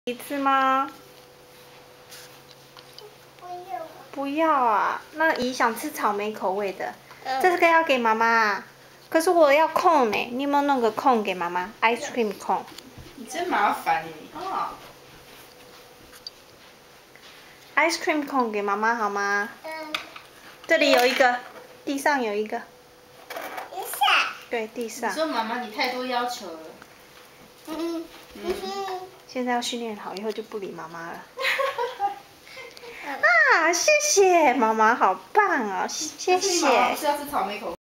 一次吗？不要啊，那姨想吃草莓口味的，这个要给妈妈啊。可是我要控呢，你有没有弄个控给妈妈 ？ice cream 控。 你真麻烦你啊 ！ice cream 控给妈妈好吗？这里有一个，地上有一个。 地上。 对，地上。 你说妈妈，你太多要求了。 现在要训练好，以后就不理妈妈了。啊，谢谢妈妈，好棒哦，谢谢。 是要吃草莓口味。